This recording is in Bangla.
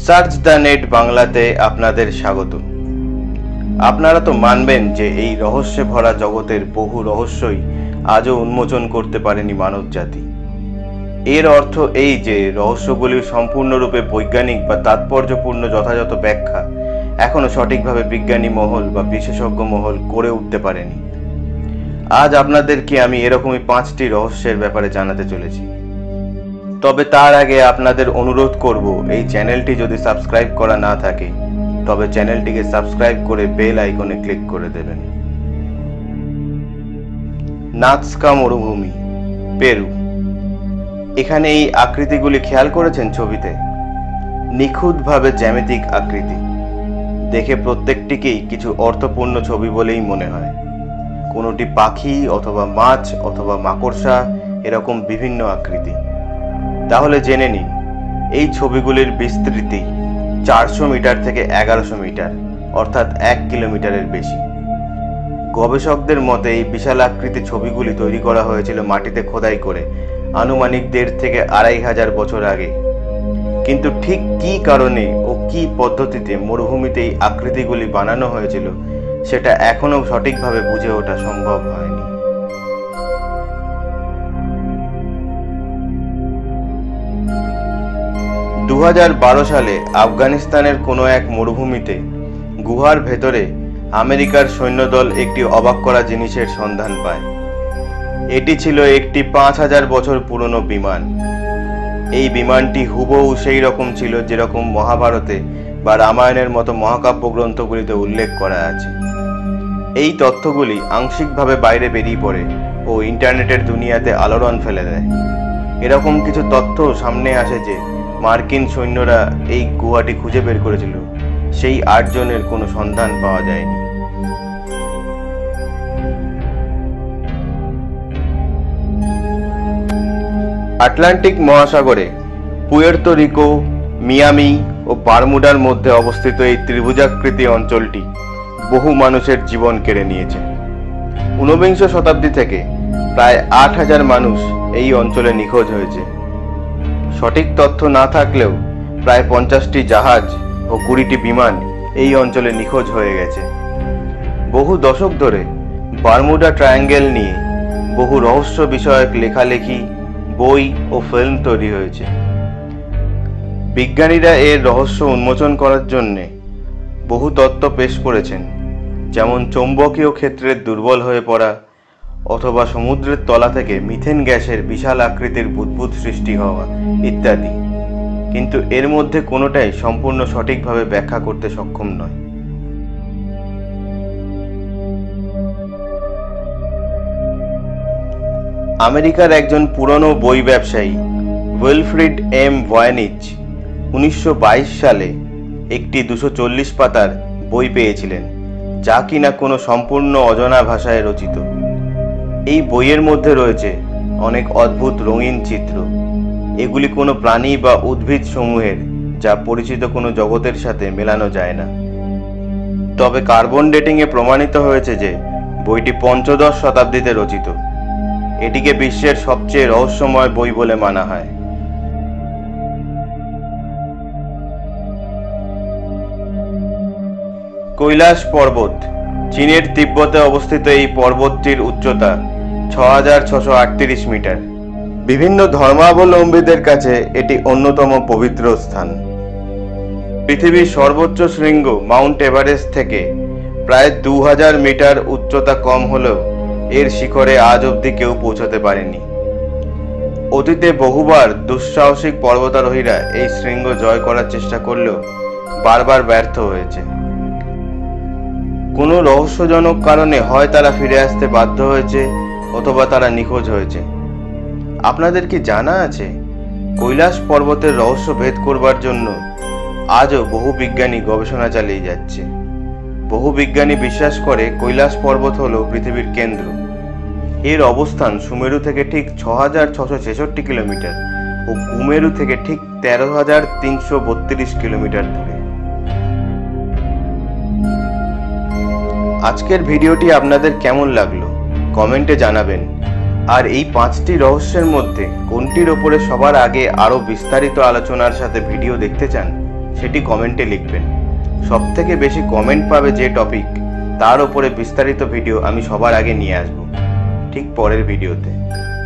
সার্চ দ্য নেট বাংলাতে আপনাদের স্বাগত। আপনারা তো মানবেন যে এই রহস্যে ভরা জগতের বহু রহস্যই আজও উন্মোচন করতে পারেনি মানব জাতি। এর অর্থ এই যে রহস্যগুলির সম্পূর্ণরূপে বৈজ্ঞানিক বা তাৎপর্যপূর্ণ যথাযথ ব্যাখ্যা এখনো সঠিকভাবে বিজ্ঞানী মহল বা বিশেষজ্ঞ মহল করে উঠতে পারেনি। আজ আপনাদেরকে আমি এরকমই 5টি রহস্যের ব্যাপারে জানাতে চলেছি। তবে তার আগে আপনাদের অনুরোধ করব, এই চ্যানেলটি যদি সাবস্ক্রাইব করা না থাকে তবে চ্যানেলটিকে সাবস্ক্রাইব করে বেল আইকনে ক্লিক করে দেবেন। নাৎস্কা মরুভূমি, পেরু। এখানে এই আকৃতিগুলি খেয়াল করেছেন ছবিতে? নিখুঁতভাবে জ্যামিতিক আকৃতি, দেখে প্রত্যেকটিকেই কিছু অর্থপূর্ণ ছবি বলেই মনে হয়। কোনোটি পাখি অথবা মাছ অথবা মাকড়সা, এরকম বিভিন্ন আকৃতি। তাহলে জেনে নিন, এই ছবিগুলির বিস্তৃতি 400 মিটার থেকে 1100 মিটার, অর্থাৎ 1 কিলোমিটারের বেশি। গবেষকদের মতে এই বিশাল আকৃতির ছবিগুলি তৈরি করা হয়েছিল মাটিতে খোদাই করে আনুমানিক 1.5 থেকে 2,500 বছর আগে। কিন্তু ঠিক কী কারণে ও কী পদ্ধতিতে মরুভূমিতে এই আকৃতিগুলি বানানো হয়েছিল সেটা এখনো সঠিকভাবে বুঝে ওঠা সম্ভব হয়নি। দু 2012 সালে আফগানিস্তানের কোনো এক মরুভূমিতে গুহার ভেতরে আমেরিকার সৈন্যদল একটি অবাক করা জিনিসের সন্ধান পায়। এটি ছিল একটি 5000 বছর পুরনো বিমান। এই বিমানটি হুবহু সেই রকম ছিল যেরকম মহাভারতে বা রামায়ণের মতো মহাকাব্য গ্রন্থগুলিতে উল্লেখ করা আছে। এই তথ্যগুলি আংশিকভাবে বাইরে বেরিয়ে পড়ে ও ইন্টারনেটের দুনিয়াতে আলোড়ন ফেলে দেয়। এরকম কিছু তথ্য সামনে আসে যে মার্কিন সৈন্যরা এই গুহাটি খুঁজে বের করেছিল, সেই 8 জনের কোনো সন্ধান পাওয়া যায়নি। আটলান্টিক মহাসাগরে পুয়ের্তো রিকো, মিয়ামি ও বারমুডার মধ্যে অবস্থিত এই ত্রিভুজাকৃতি অঞ্চলটি বহু মানুষের জীবন কেড়ে নিয়েছে। 19বিংশ শতাব্দী থেকে প্রায় 8000 মানুষ এই অঞ্চলে নিখোঁজ হয়েছে। সঠিক তথ্য না থাকলেও প্রায় 50টি জাহাজ ও 20টি বিমান এই অঞ্চলে নিখোঁজ হয়ে গেছে। বহু দশক ধরে বারমুডা ট্রায়াঙ্গেল নিয়ে বহু রহস্য বিষয়ক লেখালেখি, বই ও ফিল্ম তৈরি হয়েছে। বিজ্ঞানীরা এর রহস্য উন্মোচন করার জন্যে বহু তত্ত্ব পেশ করেছেন, যেমন চৌম্বকীয় ক্ষেত্রের দুর্বল হয়ে পড়া অথবা সমুদ্রের তলা থেকে মিথেন গ্যাসের বিশাল আকৃতির বুদবুদ সৃষ্টি হওয়া ইত্যাদি। কিন্তু এর মধ্যে কোনোটাই সম্পূর্ণ সঠিকভাবে ব্যাখ্যা করতে সক্ষম নয়। আমেরিকার একজন পুরনো বই ব্যবসায়ী উইলফ্রিড এম ভয়েনিচ 1922 সালে একটি 240 পাতার বই পেয়েছিলেন, যা কিনা কোনো সম্পূর্ণ অজানা ভাষায় রচিত। এই বইয়ের মধ্যে রয়েছে অনেক অদ্ভুত রঙিন চিত্র। এগুলি কোনো প্রাণী বা উদ্ভিদ সমূহের, যা পরিচিত কোনো জগতের সাথে মেলানো যায় না। তবে কার্বন ডেটিংয়ে প্রমাণিত হয়েছে যে বইটি 15শ শতাব্দীতে রচিত। এটিকে বিশ্বের সবচেয়ে রহস্যময় বই বলে মানা হয়। কৈলাস পর্বত, চীনের তিব্বতে অবস্থিত এই পর্বতটির উচ্চতা 6638 মিটার। বিভিন্ন ধর্মাবলম্বীদের কাছে এটি অন্যতম পবিত্র স্থান। পৃথিবীর সর্বোচ্চ শৃঙ্গ মাউন্ট এভারেস্ট থেকে প্রায় 2000 মিটার উচ্চতা কম হলেও এর শিখরে আজ অবধি কেউ পৌঁছতে পারেনি। অতীতে বহুবার দুঃসাহসিক পর্বতারোহীরা এই শৃঙ্গ জয় করার চেষ্টা করলেও বারবার ব্যর্থ হয়েছে। কোনো রহস্যজনক কারণে হয় তারা ফিরে আসতে বাধ্য হয়েছে অথবা তারা নিখোঁজ হয়েছে। আপনাদের কি জানা আছে, কৈলাস পর্বতের রহস্য ভেদ করবার জন্য আজও বহু বিজ্ঞানী গবেষণা চালিয়ে যাচ্ছে। বহু বিজ্ঞানী বিশ্বাস করে কৈলাস পর্বত হলো পৃথিবীর কেন্দ্র। এর অবস্থান সুমেরু থেকে ঠিক 6666 কিলোমিটার ও কুমেরু থেকে ঠিক 13,332 কিলোমিটার দূরে। আজকের ভিডিওটি আপনাদের কেমন লাগলো কমেন্টে জানাবেন। আর এই 5টি রহস্যের মধ্যে কোনটির ওপরে সবার আগে আরো বিস্তারিত আলোচনার সাথে ভিডিও দেখতে চান সেটি কমেন্টে লিখবেন। সবথেকে বেশি কমেন্ট পাবে যে টপিক, তার উপরে বিস্তারিত ভিডিও আমি সবার আগে নিয়ে আসব, ঠিক পরের ভিডিওতে।